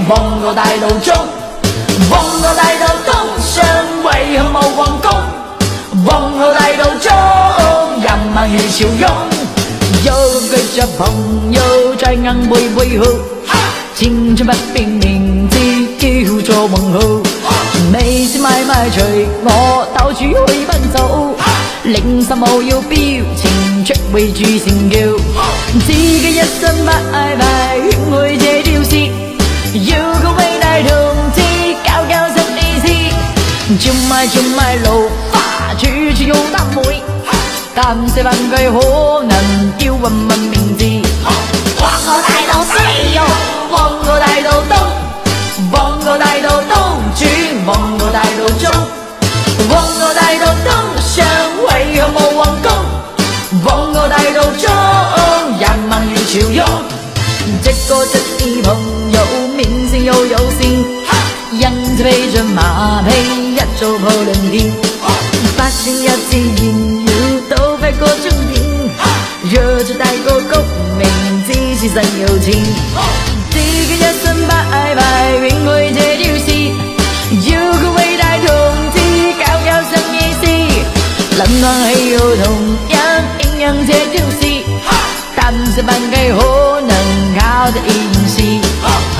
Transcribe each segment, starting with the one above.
望我大道中，望我大道东上，為何無皇宮？望我大道中，人民如潮湧。有個着朋友在硬背背後，青春不變名字叫做夢號。未知買賣隨我到處去奔走，領心冇要標情出會住成橋。自己一身拜拜勸去這條線，要個偉大同志搞搞實意思，叫賣路花處處有擔妹，但是問佢可能叫雲問名字。望我大道西哟，望我大道東，望我大道東轉，望我大道中，望我大道東上，為何無皇宮？望我大道中，人民如潮湧。這個正義朋友面性又友善，因此披着馬屁一早破論天，發現一次燃料都快過終點，若着大個谷名支持真有錢，自己一身拜拜永去這條線，要個偉大同志搞搞新意思，能量氣有同樣影響這條線，但是辦計可能靠着演戲。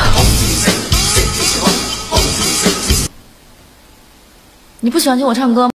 你不喜歡聽我唱歌嗎？